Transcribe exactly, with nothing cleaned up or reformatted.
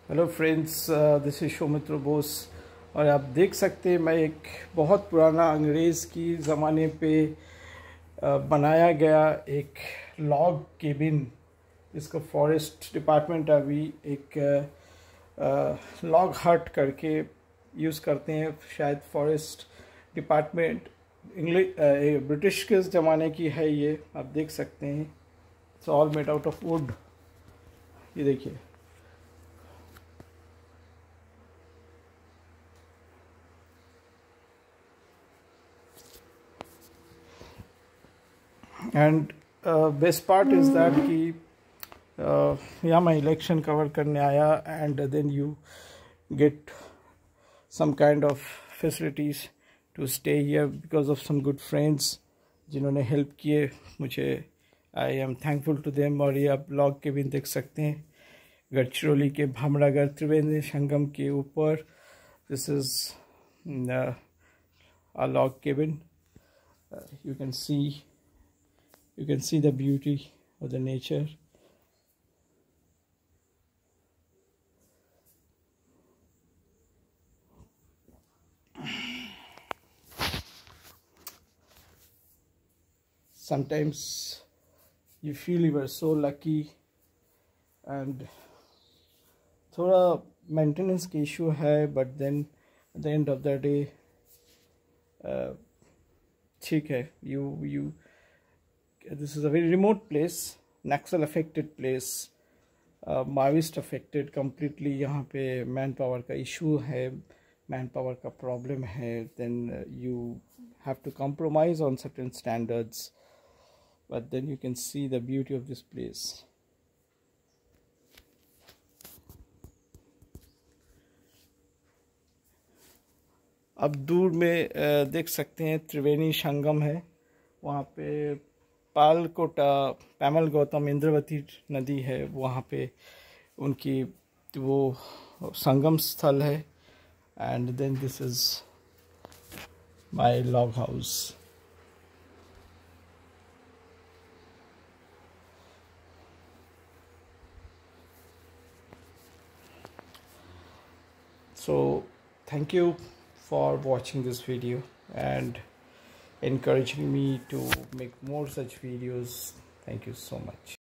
Hello friends, this is Soumitra Bose. और आप देख सकते हैं मैं एक बहुत पुराना अंग्रेज़ की ज़माने पे uh, बनाया गया एक लॉग केबिन, जिसका फॉरेस्ट डिपार्टमेंट अभी एक लॉग हट करके यूज़ करते हैं। शायद फॉरेस्ट डिपार्टमेंट इंग्लिश ब्रिटिश के ज़माने की है ये। आप देख सकते हैं it's all made out of wood. ये देखिए, and best part is that कि uh, यहाँ मैं इलेक्शन कवर करने आया and then you get some kind of facilities to stay here because of some good friends जिन्होंने हेल्प किए मुझे। I am thankful to them. और ये आप लॉग केबिन देख सकते हैं गढ़चिरौली के भामरागढ़ त्रिवेणी संगम के ऊपर। This is a log cabin. You can see You can see the beauty of the nature. Sometimes you feel you were so lucky, and थोड़ा maintenance का issue है, but then at the end of the day ठीक है। you you this is a very remote place, Naxal affected place, uh, Maoist affected completely। यहाँ पे manpower का issue है, manpower का प्रॉब्लम है। then uh, you have to compromise on certain standards, but then you can see the beauty of this place. अब दूर में uh, देख सकते हैं त्रिवेणी संगम है। वहाँ पे पालकोटा पैमल गौतम इंद्रवती नदी है, वहाँ पे उनकी वो संगम स्थल है। And then this is my log house. So thank you for watching this video and encouraging me to make more such videos. Thank you so much.